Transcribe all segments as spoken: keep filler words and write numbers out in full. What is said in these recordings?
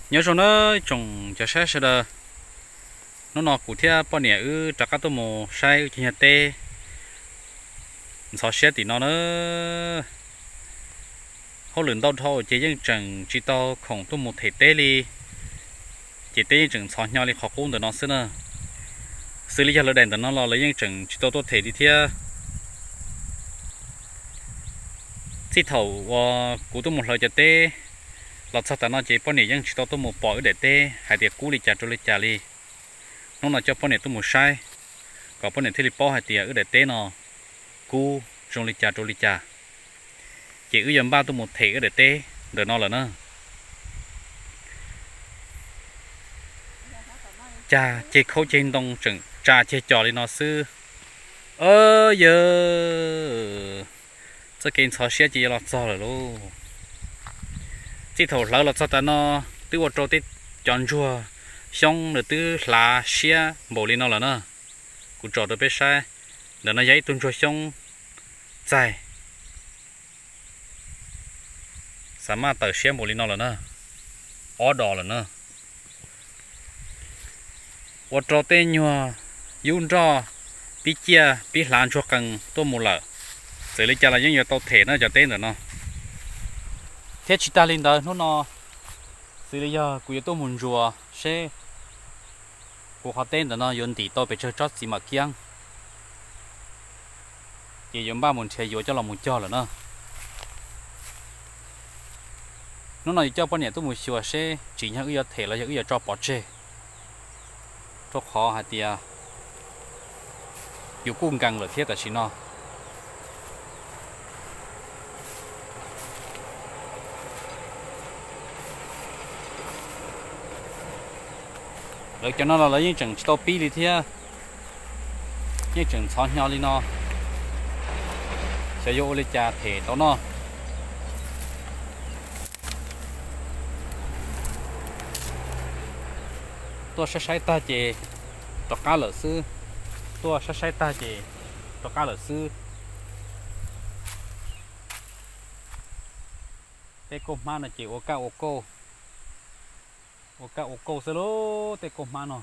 nhớ rồi nó trồng cho sai sẽ nó nọ cụ thể bao nhiêu ư chắc các tôi mù sai chỉ nhặt tê sao xe thì nó nó họ luyện tao thôi chỉ những chừng chỉ tao không tôi một thể tê đi chỉ tê những chừng sao nhau đi khó cũng được nó xí nữa xử lý cho nó đèn nó lo lấy những chừng chỉ tao tôi thể đi theo chỉ thầu và cụ tôi một lời cho tê lọt sao ta nó chỉ bao nhiêu những chỉ tao tôi một bỏ để tê hay để cú đi trả cho lấy trả đi nó là cho bao nhiêu tôi một sai có bao nhiêu thì bỏ hay tiền ở để tê nó cú trong lịch trà trong lịch trà chỉ ư dầm ba tôi một thể ở để tê để nó là nó trà chỉ khâu trên đông chừng trà chỉ trò đi nó sư ơ giờ这件草鞋子了糟了喽这头老了糟的呢对我做的讲究xong rồi từ lá xe bổ lên nó là nó cũng trò được biết sai để nó giấy tuôn cho xong dài sắm mà tờ xe bổ lên nó là nó ó đỏ là nó我做的呢用着比较比蓝做更多木了这里家了因为到铁那就对了呢铁起大领导nó nó xử lý giờ cũng tôi muốn rùa sẽ của họ tên là nó dùng tỷ tôi phải chơi chót gì mà kiêng chỉ dùng ba muốn chơi vô cho lòng muốn cho là nó nó nói cho bao nhiêu tôi muốn sửa sẽ chỉ những cái thể là những cái cho bỏ chơi cho khó hay tiệtอยู่กุ้งกังเหลือเทียแต่ชินอrồi cho nó là lấy những chừng tao pi đi thia những chừng xóa nhau đi nó sẽ vô lên trà thể tao nó tôi sẽ sai ta chè cho cá lợn sư tôi sẽ sai ta chè cho cá lợn sư cái cột ma là chỉ ô cao ô cô ô cao ô cô sẽ lố cái cột ma nó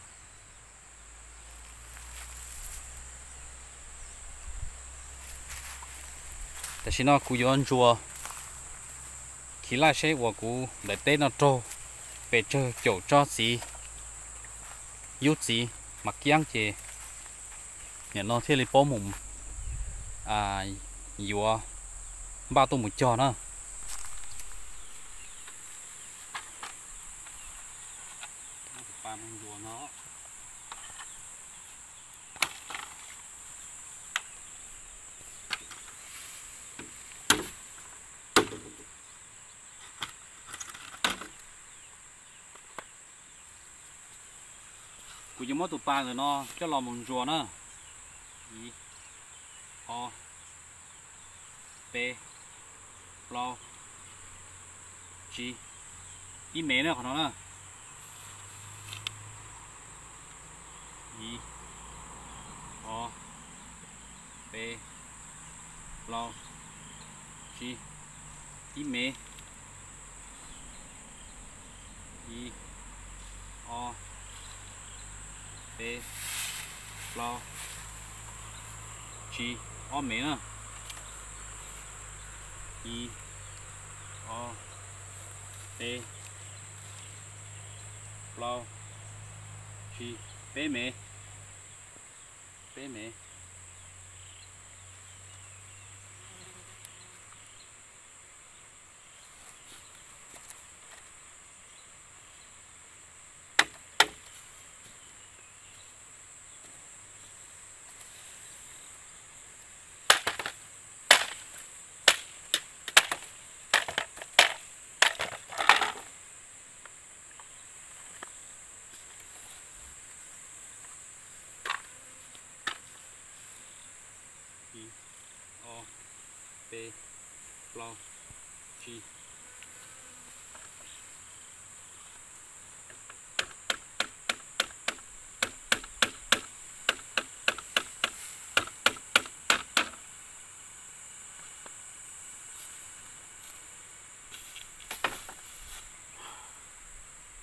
แต่ฉันก็ย้อนจัวขี้ไล่ใช้วัวกูได้เต้นโตไปเจอโจจอสียุดสีมักย่างเจเนี่ยน้องที่ริปมุมอ่าอยู่บ้าตัวหมูจอเนาะปลามันอยู่เนาะกูจะมอตัวปลาเลยเนาะจะรอมุนจัวเนาะอีอเปปลาจีอีเมเนี่ยของnóเนาะอีอเปปลาจีอีเมอีอเปปลาจีอเมนะอีอเปปลาจีเปเมเปเมเปปลาจี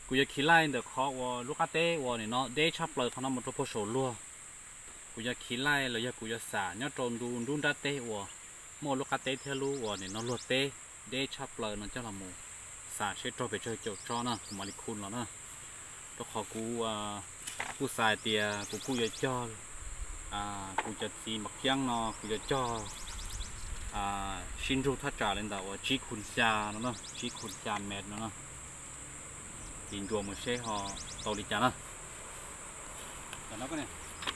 กูจะขี้ไล่เดี๋ยวเขาว่าลูกค้าเต้ว่าเนี่ยเนาะเด้ชอบเลยเขาเนาะมันตัวพอโซลัวกูจะขี้ไล่แล้วอยากกูจะสาเนี่ยตรงดูดูด้าเต้ว่าโมลูกค้าเต้เทลูว่าเนี่ยเนาะลัวเต้เด้ชอบเลยเนาะเจ้าละโมสาเช็ดตัวไปเจอเจ้าจ้อเนาะมาลิคุณแล้วเนาะตัวขอกูอ่ากูสายเตียกูกูจะจ้ออ่ากูจะซีมักยังเนาะกูจะจ้ออ่าชินรูทัดจ่าเลยแต่ว่าจีขุนจาเนาะจีขุนจาแมทเนาะยิงรวมมือเช่họ tàu đi chả nó chả nó cái này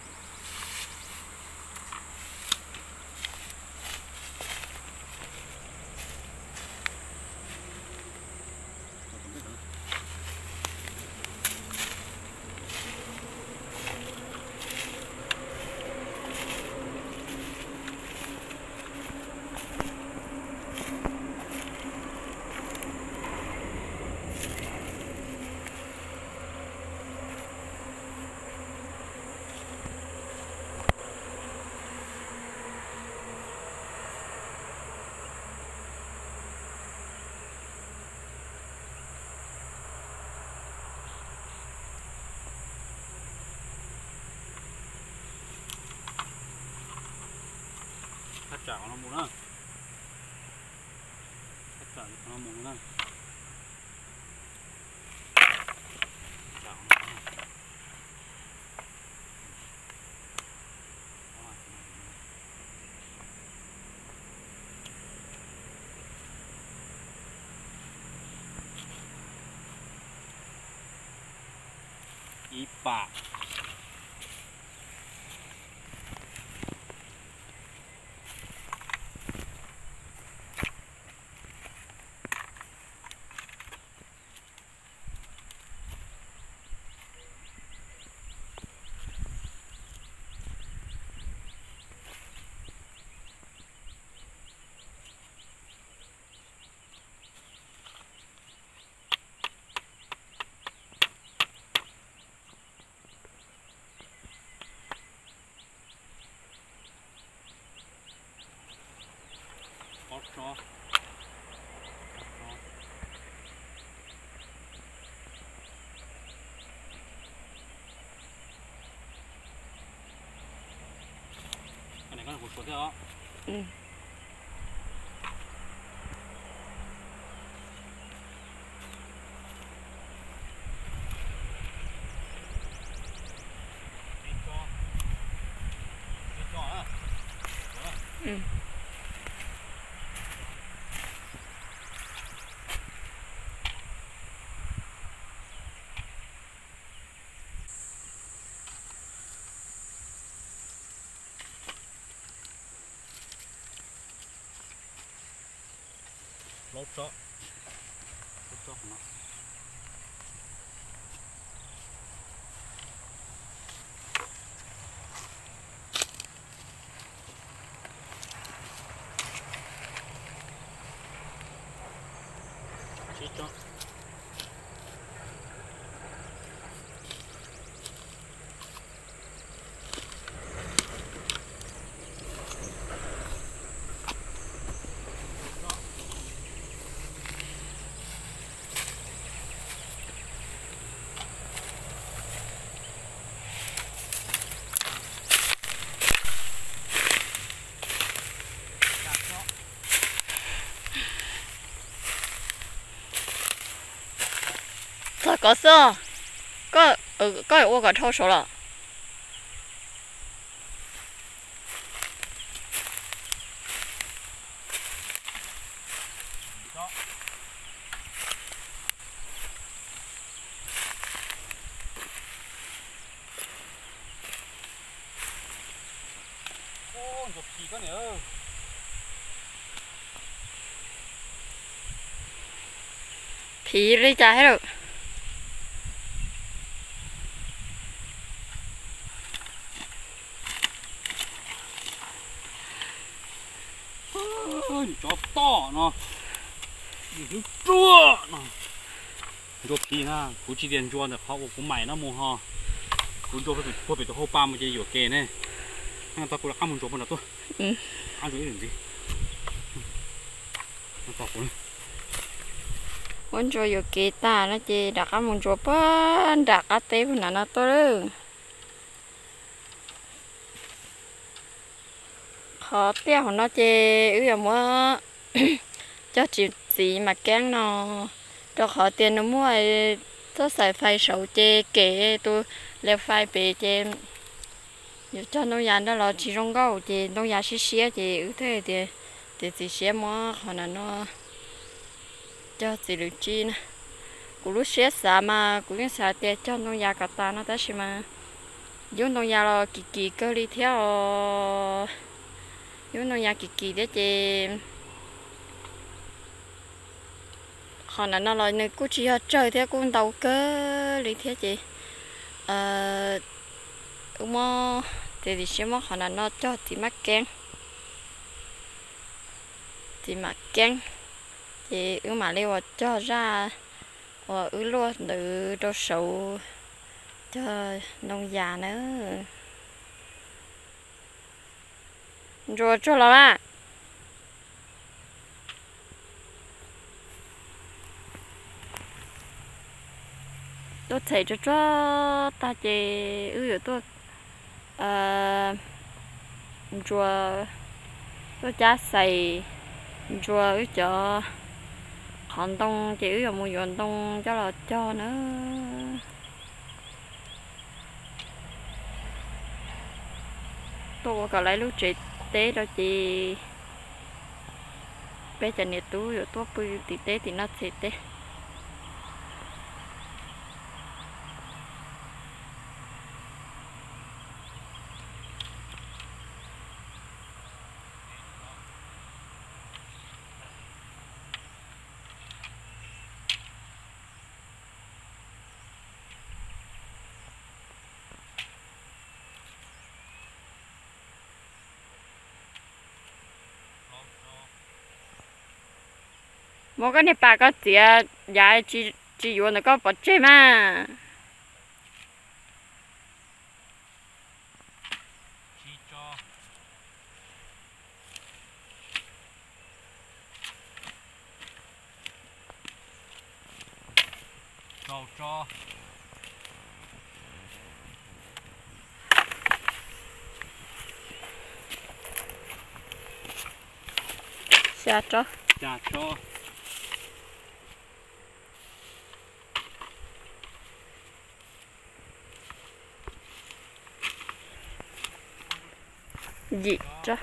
thắt chảo nó muốn á thắt chảo nó muốn á chảo ý bạc cho cái này có một số thế đó. Ừ. Ừ. lót chó lót chó nó chỉ cho sao có sao có ừ có ở cái thau số了 ô chụp gì có nữa 皮里加还有。 chó to nó nó chua nó chua phi na cú chỉ tiền chua được họ cũng mày nó mua ho cú chua phải phải phải hô ba mươi giây vừa kề này anh ta cũng là ăn một chua một là tôi ăn rồi làm gì nó to quá muốn cho yêu kỳ ta nó chỉ đặt cái muốn cho bớn đặt cái tế của nó nó tốt rồi khó tiêu của nó chỉ ư là mua cho chị gì mà kén nó cho khó tiền nó mua tôi xài phai sầu chê kể tôi lấy phai bể chê nhiều cho nông dân đó là chỉ trong gạo chê nông dân xí xí chê ư thế thì thì chỉ xí mua họ là nó cho chị được chi nè cú lúc xí xả mà cú những xả tiền cho nông dân cả ta nó ta xí mà dùng nông dân là kỳ kỳ cơ đi theo dùng nông dân kỳ kỳ đấy chê họ là nó là nơi cú chỉ chơi theo cú đầu cơ lý thế chị ờ mà thì thì xem mà họ là nó cho thì mắc kén thì mắc kén thì ứ mà lấy cho ra và ứ luôn từ đồ sầu cho nông dân nữa rồi cho là à tôi thấy cho cho ta chỉ ư tôi ờ chùa tôi cha xài chùa ư cho hòn đông chỉ ư một hòn đông cho là cho nữa tôi có lấy lúc chị tế đó chị bé cho nhiệt túi rồi tôi bự thì tế thì nó sẽ tế một cái này bà có tiền giá chỉ chỉ dùng nó có bớt chế mà cho cho xa cho cha cho gì cho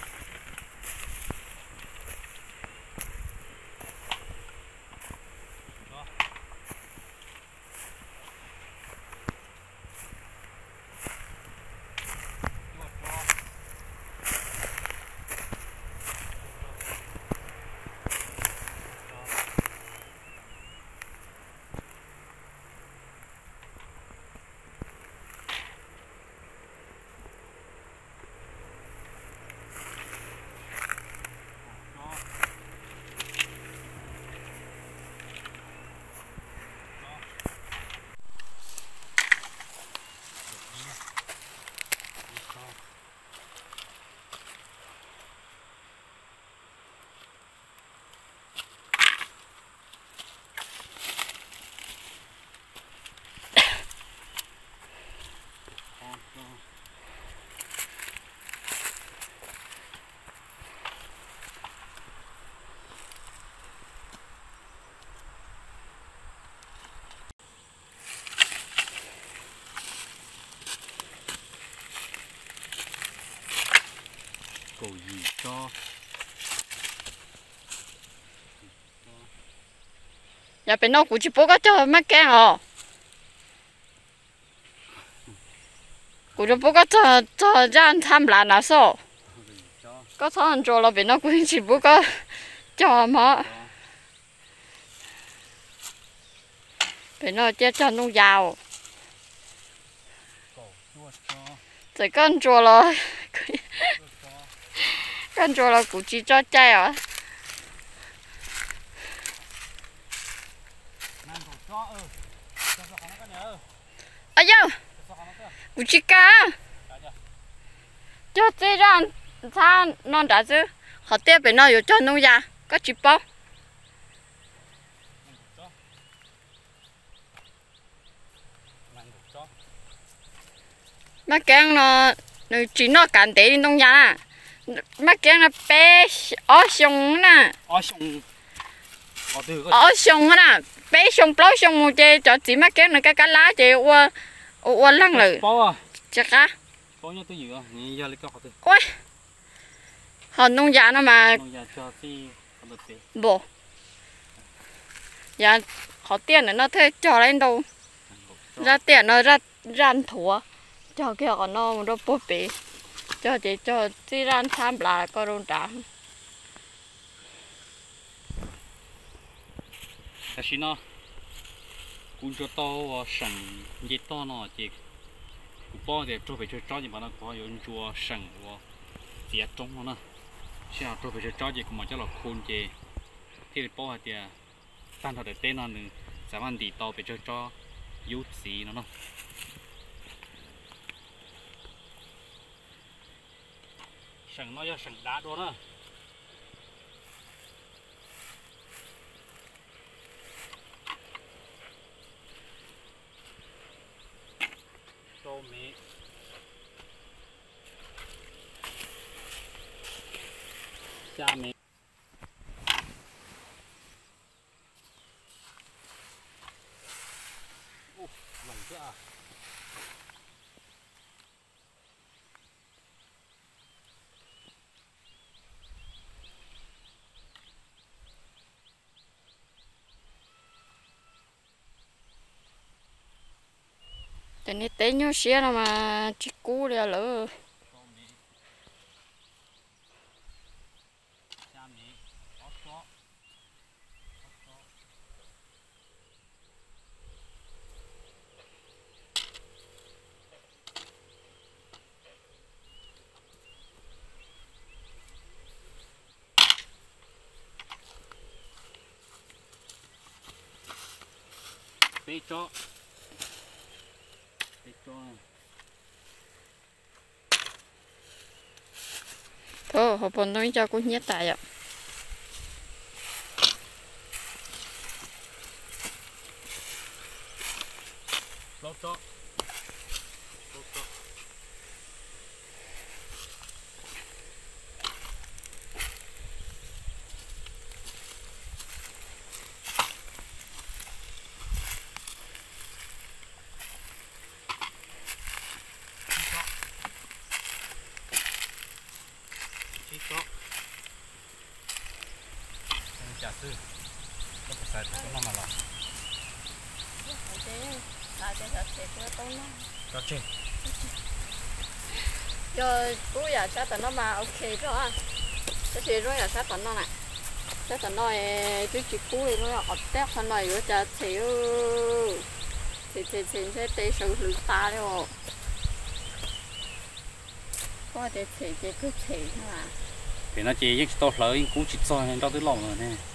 cầu gì cho nhà bên nó cũng chỉ bố có cho mắc kén à cũng chỉ bố có cho cho ra tham làm nào sao có thằng cho là bên nó cũng chỉ bố có cho mà bên nó chỉ cho nông giàu thì con cho là con cho là cũng chỉ cho trái à ai yêu cũng chỉ cả cho thế ra sao non đã chứ họ tiếp bên nó có cho nông gia có chỉ bao má kén nó nó chỉ nó cản tế đi đông nhà má kén nó bé ở sông nè ở sông ở từ ở sông nè bé sông bao sông một chế cho chỉ má kén nó cái cá lá chế qua qua lăng lử chắc á bao nhiêu tôi nhiều nhìn ra lấy cái họ từ ôi họ nông nhà nó mà nông nhà cho thì họ được tiền bộ nhà họ tiền nó thế cho lên đâu ra tiền nó ra ran thua cho cái họ nó nó bố bể cho chị cho chỉ ran tham là có đông trả cái gì nó cũng cho to và sẵn gì to nó chỉ cũng bao giờ cho phải cho cho gì mà nó có những chùa sẵn và tiệt trong nó nè xem cho phải cho cho gì cũng mà cho là khôn gì thì bao giờ thì tan thật để tên nó nữa sẽ ăn đi to phải cho cho yếu gì nó nè sẵn nó cho sẵn đá đó nè tô mì cha mì ô lỏng chưa à cho nên té nhau xe là mà chỉ cú đi lỡ bê cho bê cho thôi họ bọn tôi cho cô nhét tại ạ lót cho lót cho giả sư có phải xài cái nó mà là cho chơi rồi cú giờ sát tận nó mà ok rồi à cái gì rồi giờ sát tận nó nè sát tận nó tôi chỉ cú thì nó ọt tép hơn này nữa cho thì thì thì thì sẽ tê sự lưỡi ta đấy có thể thì chỉ cứ thì thôi à thì nó chỉ những to lớn cũng chỉ soi nên tao tới lòng rồi nè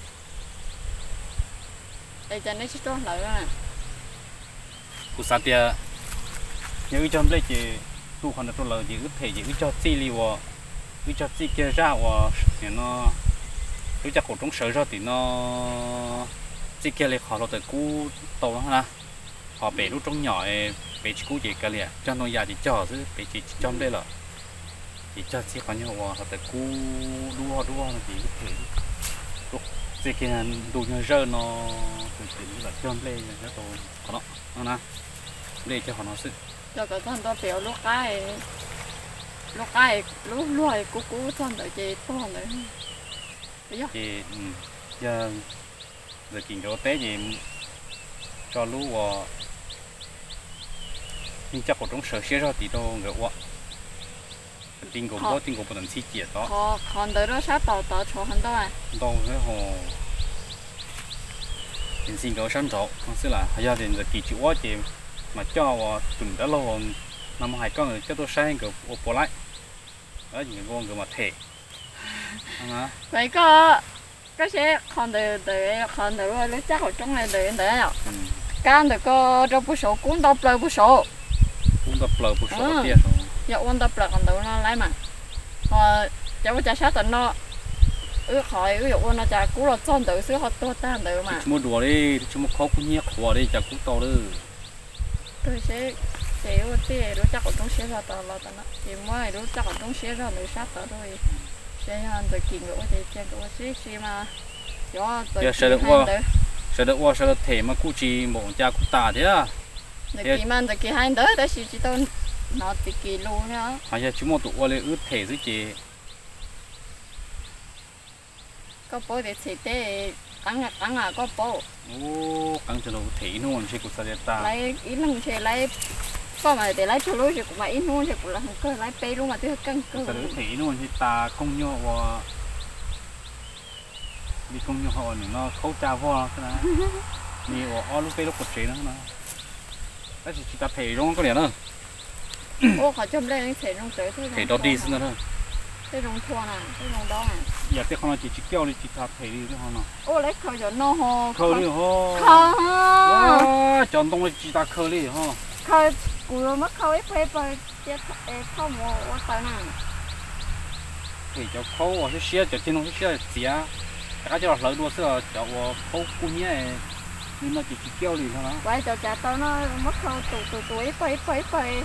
đây cho nó chỉ to lớn à cú sát tia những trong đây chỉ tu hoàn to lớn chỉ cứ thể chỉ cứ cho chi li wa cứ cho chi kia ra wa thì nó cứ cho cổ trong sở ra thì nó chi kia lại khó lo tới cú to lắm ha họ bể lúc trong nhỏ bể chỉ cú chỉ cái liền cho nó già chỉ cho chứ bể chỉ trong đây là chỉ cho chi còn nhiều họ tới cú đua đua là chỉ cái lúc chỉ kia đua nhau rơ nó thì là trong đây là nó còn nó nó nè đây cho họ nó sự cho cái thằng đó béo lúc cái lúc cái lúc lúc cú cú thằng đó chỉ to nữa thì giờ giờ chuyện chỗ té gì cho lú vào nhưng chắc cũng trong sở xe ra thì đâu ngờ quá tin cũng có tin cũng một chi tiết đó họ còn tới đó sát tàu tàu cho hắn đâu à đâu cái hồ tiền xin có sẵn rồi không biết là hay là tiền giờ kỳ chịu quá chị mà cho tuần đã lâu năm hai con người cho tôi sang cái ô bỏ lại đó những con người mà thể vậy có cái xe còn từ từ còn từ lúc chắc ở trong này từ đấy nhở can được có cho bút số cũng đọc lời bút số cũng đọc lời bút số tiền rồi dạ ôn đọc lời còn từ nó lấy mà họ cháu có trả sát tận nó ước hỏi ước ôn nó trả cú là chọn từ xứ họ to tan từ mà mua đùa đi chúng mua khó cũng nhét đùa đi trả cú to đi tôi sẽ sẽ ở đây lúc chắc ở trong xe ra tao là tao nó thì mới lúc chắc ở trong xe ra mới sát tao thôi sẽ hàng từ kinh của tôi chơi của sẽ sẽ mà cho tôi sẽ được qua sẽ được qua sẽ được thể mà cụ chỉ một cha cụ tả thế à từ kỳ mà từ kỳ hai đứa đó chỉ chỉ tôi nó từ kỳ luôn nhá hay là chúng một tụ qua lên ướt thể dưới chị có bố để chỉ để cắn à cắn à có bố ô cắn cho nó thể luôn chứ cụ sao để ta lấy ít lần sẽ lấy có mà để lấy cho lối thì cũng ít luôn thì cũng là cơ lấy pe luôn mà tôi căng cơ sao để thể luôn thì ta không nhớ qua đi không nhớ họ nữa nó khâu cha vô thế nào đi ở lúc pe lúc cột chế nữa nó cái gì chỉ ta thể luôn có điểm nữa ô họ chôm lên thể trong tới thôi thể đó đi xin thôi cái rong thua nè cái rong đó nè giờ tiếc không là chỉ chỉ kêu đi chỉ thà thể đi thôi nó ô lấy khơi cho nó ho khơi đi ho khơi chọn đông là chỉ ta khơi đi ho khơi cùi mất khơi phê phê chết không mua quá tao nè thì cho khâu ở phía cho trên nó phía gì á cái cho lỡ đua sữa cho khâu cua nhé nhưng mà chỉ chỉ kêu đi thôi nó quay cho cha tao nó mất khâu tụ tụ tụ ấy phê phê phê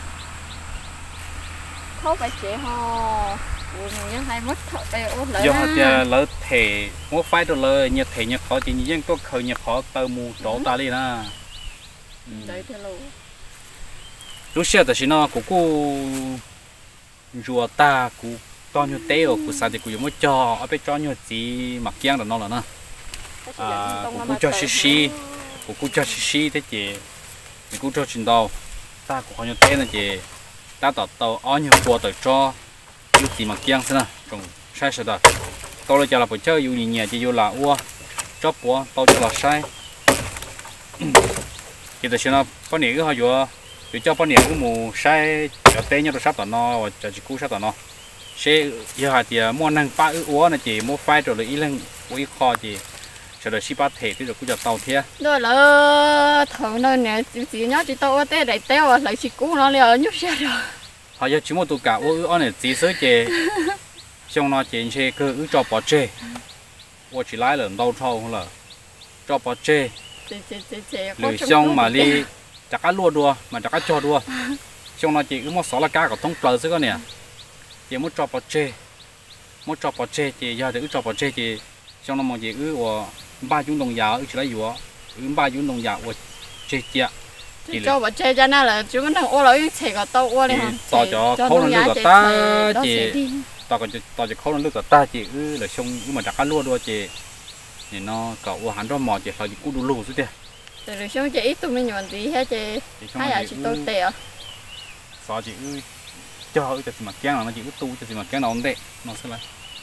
khâu phải chế ho nhưng hay mất thợ về ốp lỡ do giờ lỡ thể mua phái đồ lỡ nhiệt thể nhiệt khó chỉ những có khởi nhiệt khó tơ mù đổ ta đi nè đấy thế luôn lúc xưa thì nó cũng cô rùa ta cũng to như té ở cũng sao thì cũng mới cho ở bên cho như gì mặc giang là nó là nè à cũng cho xí xí cũng cũng cho xí xí thế chị cũng cho trình đầu ta cũng có như té này chị ta tạo tàu ở nhiều qua tới cho yêu gì mặc giang thế nào trồng sai sai đó tao lại cho là phải chơi yêu gì nhẹ chỉ yêu là ua chóp búa tao cho là sai thì từ xưa nó có nhiều cái họ vừa để cho có nhiều cái mù sai cho tên nhau được sát tao nó và cho chỉ cú sát tao nó sẽ giờ hạt thì mua năng ba ư ua này chỉ mua phai rồi là ít lần ít kho chỉ cho được xí ba thể thì được cũng cho tàu thế rồi là thằng nó nè chỉ nhớ chỉ tao té đại téo à lại chỉ cú nó liền nhúc xe rồi họ giờ chỉ một tụ cả ua ư này chỉ sới chè xong nó chỉ chè cơ ư cho bỏ chè ua chỉ lái lần đau thâu là cho bỏ chè lười xong mà đi chặt cá lua đua mà chặt cá cho đua xong nó chỉ ư một số là cá có thông trời chứ con nè chỉ muốn cho bỏ chè muốn cho bỏ chè chỉ giờ thì ư cho bỏ chè chỉ xong nó mong chỉ ư ua ba chúng đồng giàu ư chỉ lấy dùa ư ba chúng đồng giàu ua chè chè cho bỏ chè cho nên là chúng nó ô lối chè có tao ô đi hả tao cho khâu nó lướt cả ta chỉ tao còn tao chỉ khâu nó lướt cả ta chỉ ư là xong ư mà chặt cá lua đua chỉ thì nó cậu hắn cho mò chỉ phải chỉ cú đu lù chứ từ rồi xong chỉ ít tụi mình nhọn tí hết chỉ hai giờ chỉ tôi tè sao chỉ ư cho cho gì mà kén nó chỉ ư tu cho gì mà kén nó ổn định nó sẽ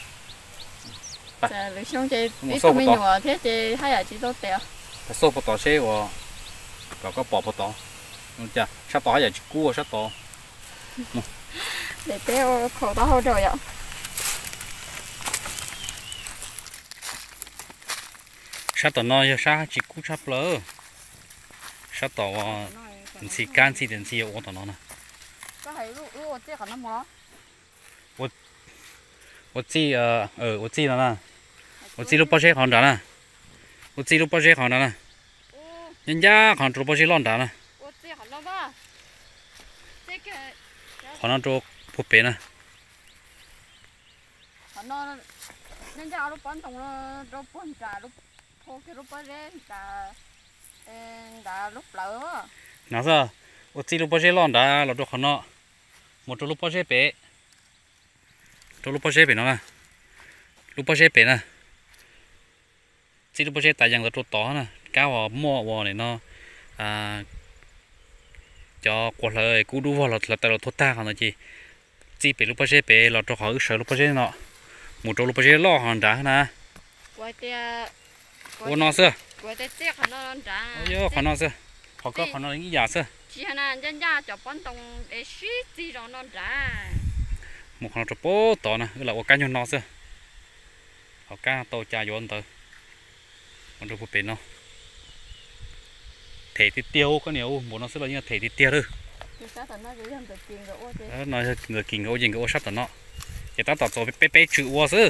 là rồi xong chỉ ít tụi mình nhọn thế chỉ hai giờ chỉ tôi tè cái số bắt đầu xe và cậu có bỏ bắt đầu đúng chưa sắp tỏ giờ chỉ cua sắp tỏ để teo khẩu tao hôi rồi ạ sắp tỏ nó sao chỉ cú sắp lỡ sắp tỏ mình xì can xì đến xì ở tỏ nó nè có thấy lúc lúc tôi còn nó mỏ 我我记呃呃我记了呢，我记录包些行长呢，我记录包些行长呢，人家行做包些乱打呢， 我记好了吧？这个行长做普遍呢， 好了，人家都搬动了，都搬家都破个都搬人家，嗯，家都老。 那是我记录包些乱打，老做行长，我做录包些白。做lúc bao giờ nó nè lúc bao giờ nè chỉ lúc bao giờ tại rằng là chỗ to nè cá vào mua vào này nó à cho qua lời cú đu vào là là tại là thốt ta còn là gì chỉ bị lúc bao giờ là cho họ sợ lúc bao giờ nọ một chỗ lúc bao giờ lo hàng trả nè quay tia quay nó xưa quay tia tia hàng nó trả ôi họ nó xưa họ có họ nó những giả xưa chỉ là nhân gia cho bán đồng để suy gì rồi nó trả một con trâu bố to nè, là một cá nhon nó xưa, họ cá to cha vô anh tới, con trâu bố bền nó, thể thì tiêu có nhiều, muốn nó sẽ là như thể thì tiêu thôi, đó nói người kinh ô gì người ô sắp tận nó, chỉ ta tạo cho bé bé chịu ô xưa,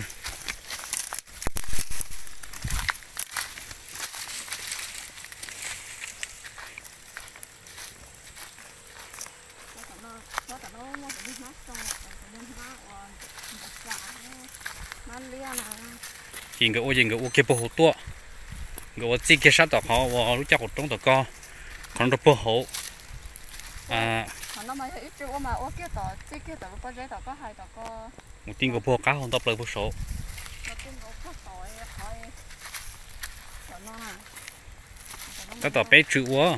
hiện cái ô hiện cái ô kia bố hậu tua cái ô chỉ kia sát tọt họ và lúc chắc một trong tọt co còn nó bố hậu à một tiếng cái bố cá không tập lời bố số cái tọt bé chữ quá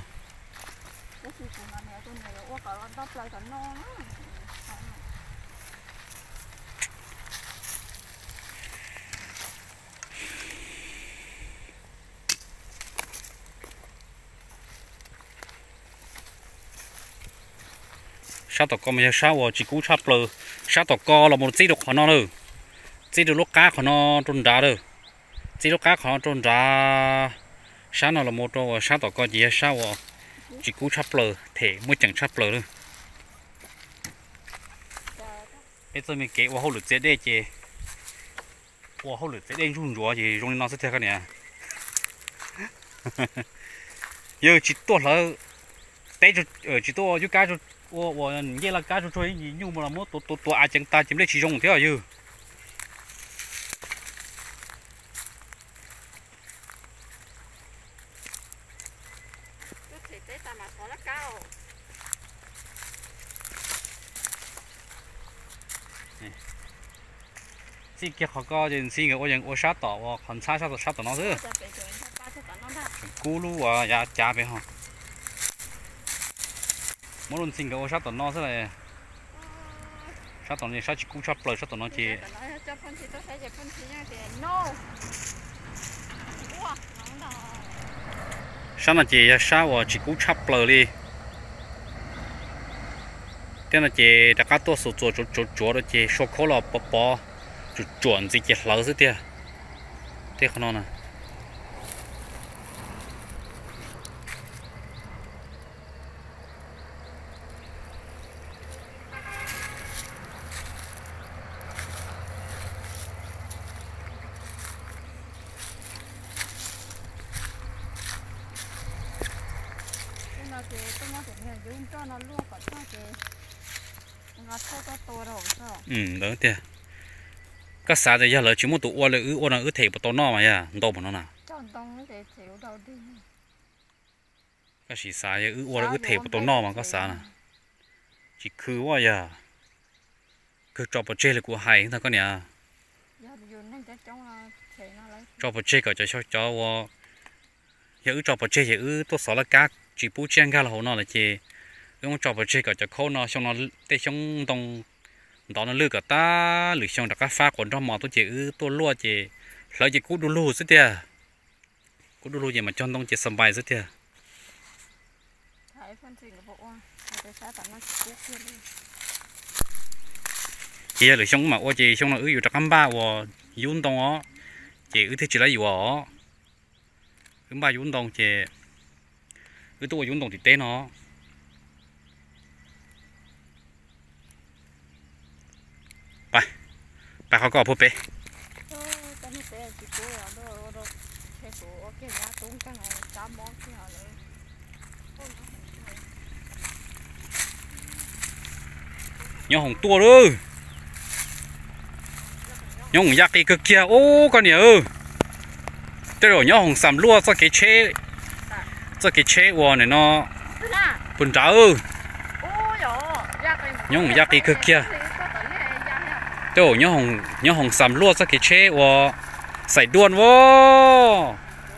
sao tao có mấy sao à chỉ cú chắp lờ sao tao có là một chỉ được họ nó nữa chỉ được lúc cá họ nó trôn đá được chỉ lúc cá họ nó trôn đá sao nó là một trâu sao tao có gì sao à chỉ cú chắp lờ thể mới chẳng chắp lờ nữa bây giờ mình kể qua hậu lực dễ đây chứ qua hậu lực dễ đây rung rúa gì rung nó sẽ theo cái này giờ chỉ to là tay ở chỉ to chứ cá我我你那干出出你用不了么多多多阿精大精的其中条有。这个好高人是个我人我杀到我看差杀到杀到那是。咕噜啊呀加呗哈。mỗi lần sinh cái ô sát tận nó thế này sát tận này sát chỉ cú chắp lời sát tận nó chỉ sát là chỉ sát và chỉ cú chắp lời đi thế là chỉ đã cắt tua số chuột chuột chuột chuột rồi chỉ số khó là bỏ bỏ chuột chuẩn gì chỉ lỡ thế kia thế không nó nè ừ đó thế các xã thì giờ là chỉ muốn tụ ô là ư ô là ư thể bắt nó mà ya đâu mà nó nào các sĩ xã thì ư ô là ư thể bắt nó mà các xã nè chỉ cứ quá ya cứ cho bớt chơi là của hay thôi con nè cho bớt chơi cả cho cho cho giờ ư cho bớt chơi giờ ư tôi sợ là cá chỉ bút chén cá là hồ nó là chỉ ông cho bớt chơi cả cho khâu nó xong nó để xong đông đó nó lừa cả ta lừa xong đặt các pha còn trong mỏ tôi chỉ ư tôi lua chỉ lấy chỉ cú đu lù rất tiệt cú đu lù gì mà cho đông chỉ sầm bài rất tiệt chỉ là lừa xong mà ô chỉ xong là ưอยู่đặt cắm ba và yun đông ó chỉ ư thế chỉ là gì ó ư ba yun đông chỉ ư tôi yun đông thì té nóไปไปเขาก็พูดไปnhớ hồng tua rồi nhớ hồng yak cái kia ô con nhớ thế rồi nhớ hồng sắm lúa cho cái chế cho cái chế vào này nó bún chả ư nhớ hồng yak cái kia tôi nhớ hồng nhớ hồng sắm lúa cho cái chế và sải đuôn vô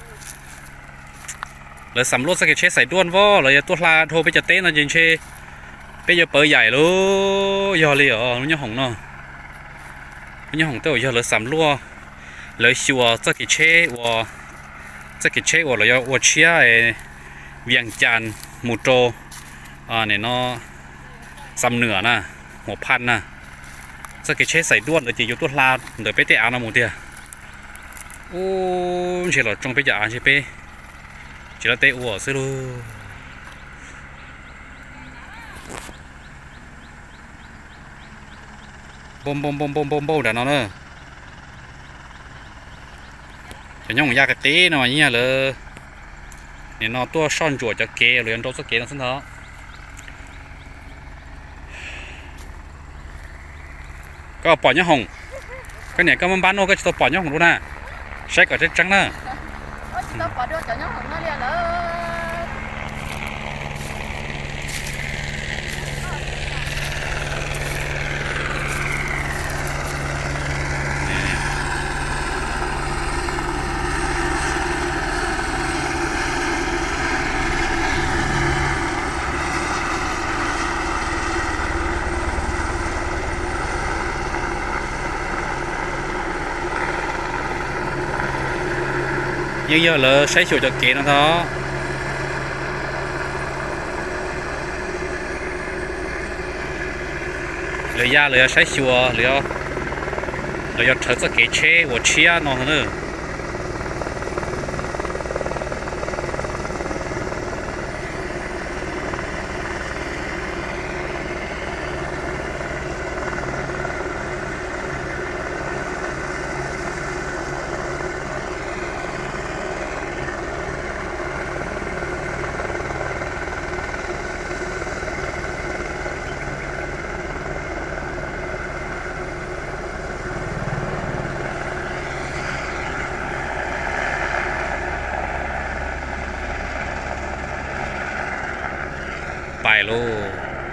rồi sắm lúa cho cái chế sải đuôn vô rồi tôi là thôi bây giờ tết nó nhìn chế bây giờ bơi dài luôn giờ liền nó nhớ hồng nó nhớ hồng tôi giờ rồi sắm lúa rồi xua cho cái chế và cho cái chế và rồi và chia viên chăn một trâu à này nó sắm nửa nè mộtพัน nè cho cái chế sải đuôn ở chỉ yếu tố là để bé tệ ăn nó một tia ô chỉ là trong bé giờ ăn chỉ bé chỉ là tệ ủa xí luôn bom bom bom bom bom bom đã nó nữa cho nhau một cái tí nó mà như là nên nó tua son chuột cho kê rồi ăn đâu cho kê nó xin đó có bỏ nhá hồng cái này có mắm bán nó cái tao bỏ nhá hồng luôn à sai cả trái trắng nè tao bỏ đưa cho nhau hồng nó liền đó như giờ là xây sửa cho kế nó đó lừa ya lừa xây sửa lừa lừa trở cho kế chế và chia nó nữa bài luôn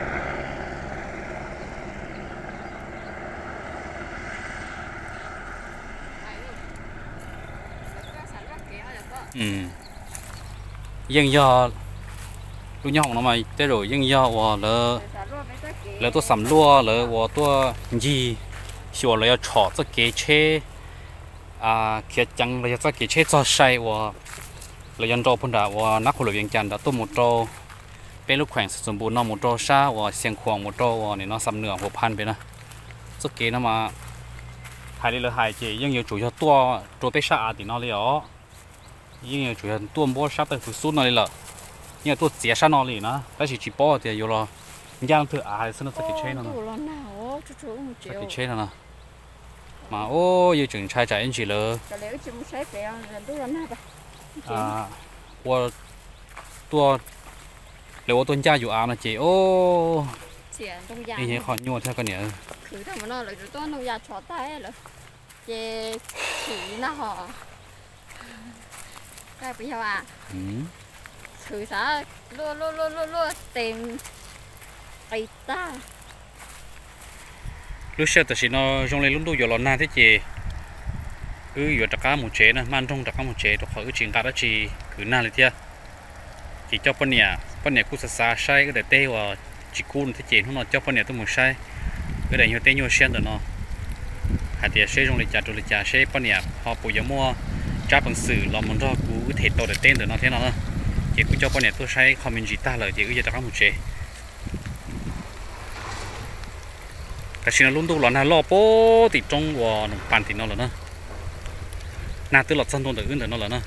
ừ dân do lúc nhau nó mày tới rồi dân do và lỡ lỡ tôi sắm lúa lỡ và tôi gì sửa lỡ chọn cho kế chế à kia chẳng lỡ cho kế chế cho sai và lỡ dân trâu phun đã và nắp hồ lửa viên chăn đã tôi một trâu bên lúc khoảng sum bùn nó một trâu sa và xiên khoang một trâu và này nó sắm nửa hộp pan bên đó cho kế nó mà hai lỡ hai chỉ dân nhiều chủ yếu tua trâu bé sa thì nó lấy ó dân nhiều chủ yếu tua mua sa tới phụ sút nó lấy lợ nhưng tôi chia sa nó lấy nó但是chỉ bỏ thì nhiều lo nhang thử à xin nó sẽ cái chế nó sẽ cái chế nó nè mà ô yêu chừng trai trai anh chị lỡ à tôi tôi nếu tôi chaอยู่อ่ะนะchị ôนี่เห็นขอnhua theo cái này คือถ้ามันนอนเลยตัวน้องยาช็อตได้เหรอเจสีน่ะหอได้ไปยังอ่ะคือซะรัวรัวรัวรัวรัวเต็มไปตา lúc sau thì nó trong này lúc tôi giờ lon na thế chị ừ giờ tất cả một chế nè man trong tất cả một chế tôi khỏi chuyện cả đó chị cứ na lên thia chỉ cho bên nhà bên nhà cũng xa sai cái để tê và chỉ cún thế chị nó cho bên nhà tôi một sai cái để nhiều tê nhiều sen rồi nó hạt tiền xây trong này trả trong này trả xây bên nhà họ bồi dưỡng mua trả bằng sử làm món đó cũng có thể tàu để tên rồi nó thế nào đó chỉ cứ cho bên nhà tôi sai không mình chỉ ta lời chỉ cứ giờ tất cả một chế cái chuyện luôn tôi là nó lo bố thì trong và nó bàn thì nó là nó na tôi lọt sân tôi tự ứng nó là nó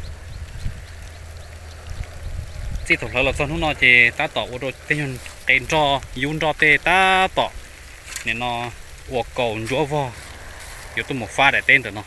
chỉ thuộc là sân nó chỉ ta tỏ ô tô tên tên cho yun cho tê ta tỏ nên nó ô cầu chúa vò yếu tôi một pha để tên rồi nó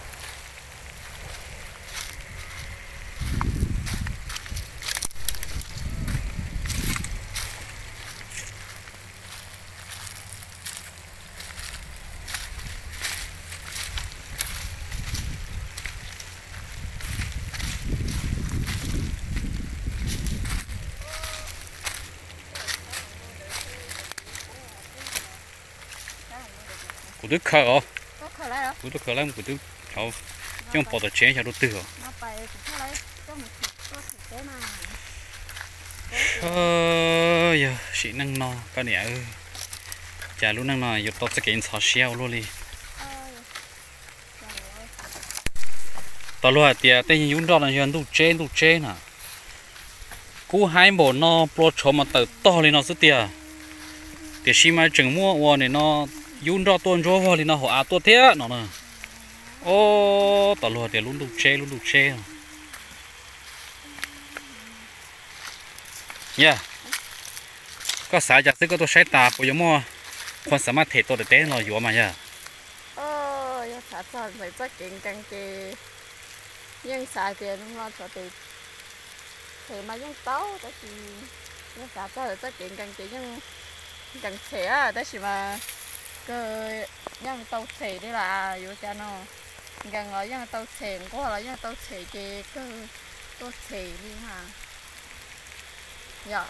của đứa khờ ó, của đứa khờ lắm của đứa cháu chứ bỏ tờ chế cho đứa tử ờ giờ chị năng no cái này ơi chả lúc năng no giờ tao sẽ kiện xào xeo luôn đi tao luôn tiệt tên như đó là dân tu chế tu chế nè cú hai bộ nó pro cho mà tự to lên nó rất tiệt tiệt xí mai chừng mua qua này nó yun đó tuần cho vào thì nó họ tuần thế nó nè ô tao luôn thì luôn đục xe luôn đục xe nha có xài chặt cái tôi sai tạp bây giờ mua con sắm thể tôi để té nó vừa mà nha ơ giờ xài cho phải rất kiện căng kì nhưng xài tiền nó cho thì thì mà những táo đó thì nhưng xài cho rất kiện căng kì nhưng căng xẻ đó chỉ mà cái yang tàu xe đấy là yếu cha nó gần ở yang tàu xe có là yang tàu xe cái cái tàu xe đi mà dạ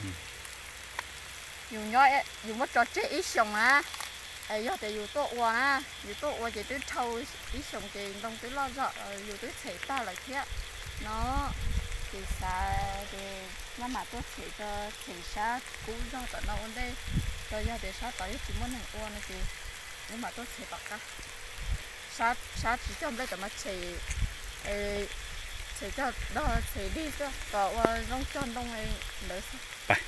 dùng nhói dùng mất trò chơi ít xong á ấy giờ thì dùng tốt quá á dùng tốt quá chỉ tới thâu ít xong thì đông tới lo sợ dùng tới xe ta lại thế nó thì sao thì nó mà tôi sẽ cho thì sao cũng do tận đâu đây cho gia đình sao tới chỉ muốn hàng uôn thì nhưng mà tôi sẽ bật cả sao sao chỉ cho bây giờ mà chỉ chỉ cho đó chỉ đi cho có rong tròn đông này đỡ sao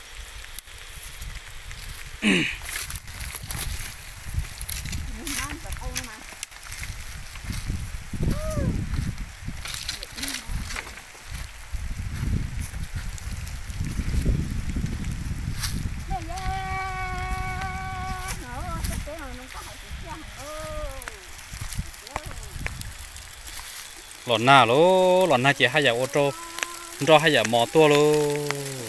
lợn nào lố lợn nào chỉ hai giờ ô tô cho hai giờ mò tua luôn